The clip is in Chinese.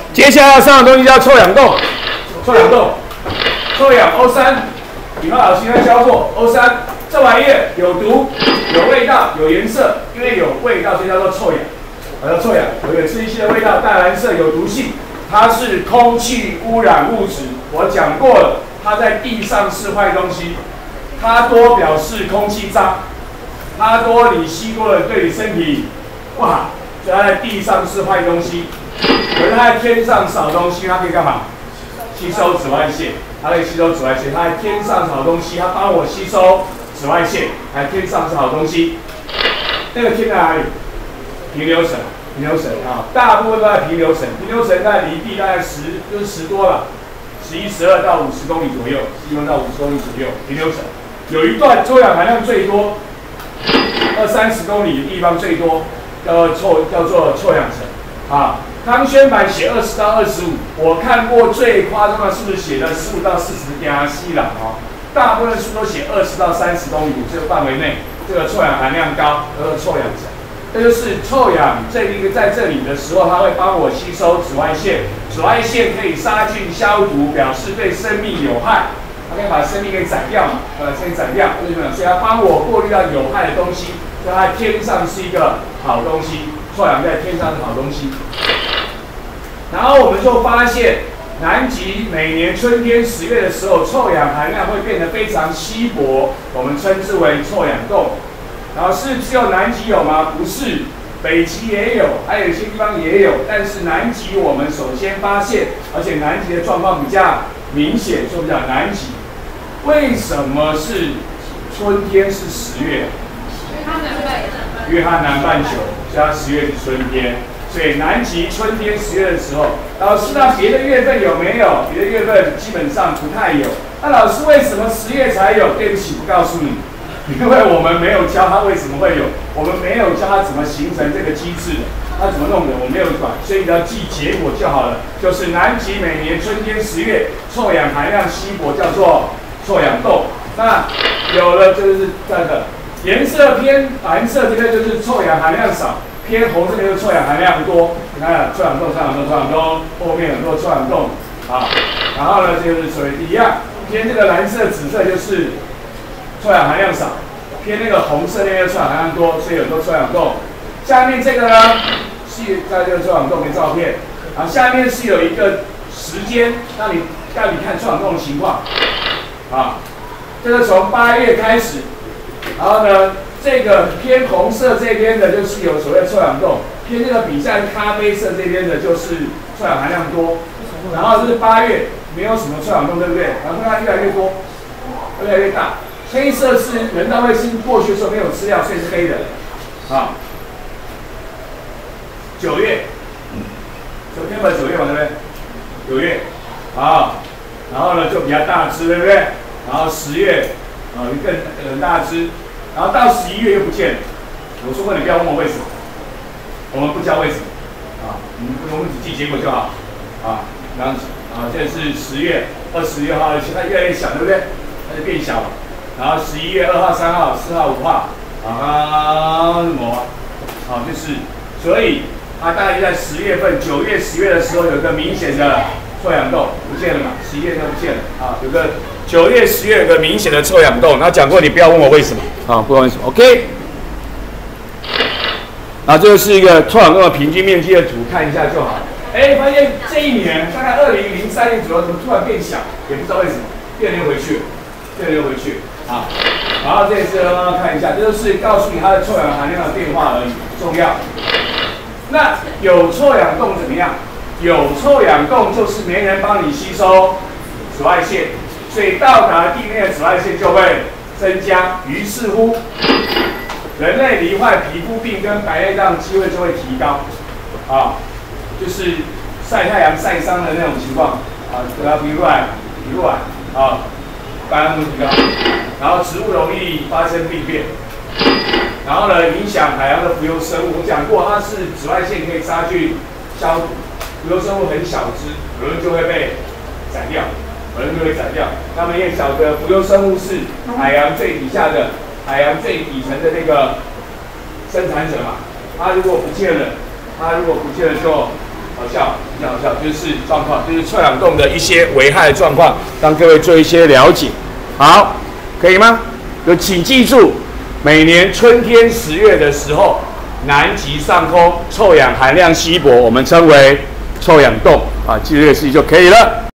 接下来要上的东西叫臭氧洞，臭氧 O3， 以后老师会教过 O3， 这玩意儿有毒、有味道、有颜色，因为有味道，所以叫做臭氧。叫臭氧，有刺激性的味道，淡蓝色，有毒性。它是空气污染物质，我讲过了，它在地上是坏东西。它多表示空气脏，它多你吸多了对你身体不好，所以它在地上是坏东西。可是它在天上少东西，它可以干嘛？吸收紫外线，它可以吸收紫外线。它在天上是好东西，它帮我吸收紫外线。天上是好东西。那个天在哪里？平流层啊，大部分都在平流层。平流层在离地大概10多了，11、12到50公里左右，10到50公里左右。平流层有一段臭氧含量最多，20、30公里的地方最多，叫做臭氧层啊。康轩版写20到25，我看过最夸张的是不是写的15到40加西朗哦？大部分书都写20到30公里这个范围内，这个臭氧含量高，叫做臭氧层。这就是臭氧这一个在这里的时候，它会帮我吸收紫外线，紫外线可以杀菌消毒，表示对生命有害，它可以把生命给斩掉嘛，先斩掉，为什么？所以它帮我过滤到有害的东西，所以它天上是一个好东西，臭氧在天上是好东西。然后我们就发现，南极每年春天10月的时候，臭氧含量会变得非常稀薄，我们称之为臭氧洞。然后是只有南极有吗？不是，北极也有，还有一些地方也有。但是南极我们首先发现，而且南极的状况比较明显，所以我们讲南极。为什么是春天是10月？因为它南半球，所以它10月是春天。所以南极春天10月的时候，老师那别的月份有没有？别的月份基本上不太有。那老师为什么10月才有？对不起，不告诉你。因为我们没有教他为什么会有，我们没有教他怎么形成这个机制的，他怎么弄的，我没有管，所以只要记结果就好了。就是南极每年春天10月，臭氧含量稀薄，叫做臭氧洞。那有了就是这个颜色偏蓝色，这边就是臭氧含量少，偏红这边就是臭氧含量多。你看臭氧洞、臭氧洞、臭氧洞，后面很多臭氧洞啊。然后呢，就是属于一样，偏这个蓝色、紫色就是臭氧含量少，偏那个红色那边臭氧含量多，所以有很多臭氧洞。下面这个呢，是在这个臭氧洞的照片，然后下面是有一个时间让你看臭氧洞的情况，啊，这个从8月开始，然后呢，这个偏红色这边的就是有所谓的臭氧洞，偏这个比较咖啡色这边的就是臭氧含量多，然后这是8月没有什么臭氧洞，对不对？然后它越来越多，越来越大。黑色是人道卫星过去的时候没有资料，所以是黑的。啊，9月，昨天吧9月嘛，对不对？9月，啊，然后呢就比较大只，对不对？然后10月，更大只，然后到11月又不见了。我说过你不要问我为什么，我们不教为什么，啊，我们只记结果就好，啊，然后这是10月26号，它越来越小，对不对？它就变小了。然后11月2号、3号、4号、5号，就是，所以它大概在10月份、9月、10月的时候有一个明显的臭氧洞，不见了嘛，11月就不见了啊，有个9月、10月有个明显的臭氧洞。那讲过，你不要问我为什么啊，不问为什么 ，OK。啊，这个是一个臭氧洞的平均面积的图，看一下就好。发现这一年大概2003年左右，怎么突然变小，也不知道为什么，变流回去。啊，然后这次看一下，这就是告诉你它的臭氧含量的变化而已，不重要。那有臭氧洞怎么样？有臭氧洞就是没人帮你吸收紫外线，所以到达地面的紫外线就会增加，于是乎人类罹患皮肤病跟白内障机会就会提高。啊，就是晒太阳晒伤的那种情况啊，得到皮肤癌啊。白内障提高，然后植物容易发生病变，然后呢影响海洋的浮游生物。我讲过，它是紫外线可以杀菌消毒，浮游生物很小只，有人就会被斩掉，他们也晓得浮游生物是海洋最底下的、海洋最底层的那个生产者嘛。它如果不见了就好笑，比较好笑，就是状况，就是臭氧洞的一些危害的状况，让各位做一些了解。好，可以吗？就请记住，每年春天10月的时候，南极上空臭氧含量稀薄，我们称为臭氧洞啊，记住这个事情就可以了。